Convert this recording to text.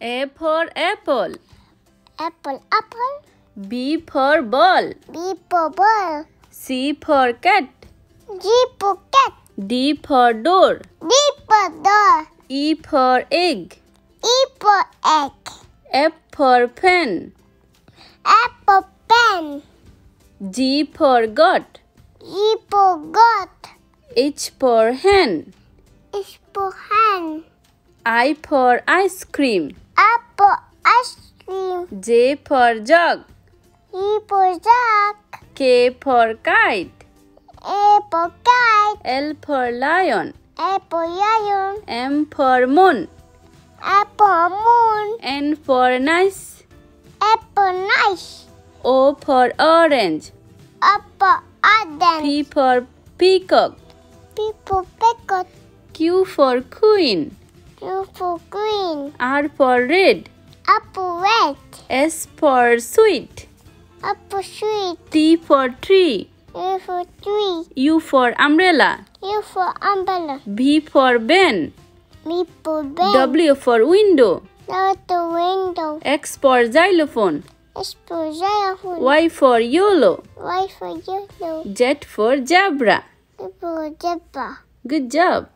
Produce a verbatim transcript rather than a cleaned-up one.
A for apple. Apple, apple. B for ball. B for ball. C for cat. G for cat. D for door. D for door. E for egg. E for egg. F for pen. F for pen. G for goat. G for goat. H for hen. H for hen. I for ice cream. I for ice cream. J for jug. E for jug. K for kite. A for kite. L for lion. A for lion. M for moon. A for moon. N for nice. A for nice. O for orange. A for orange. P for peacock. P for peacock. Q for queen. Q for queen. R for red. A for red. S for sweet. A for sweet. T for tree. U for tree. U for umbrella. U for umbrella. V for van. B for bed. W for window. W for window. X for xylophone. X for xylophone. Y for YOLO. Y for yellow. Z for zebra. Z for zebra. Good job.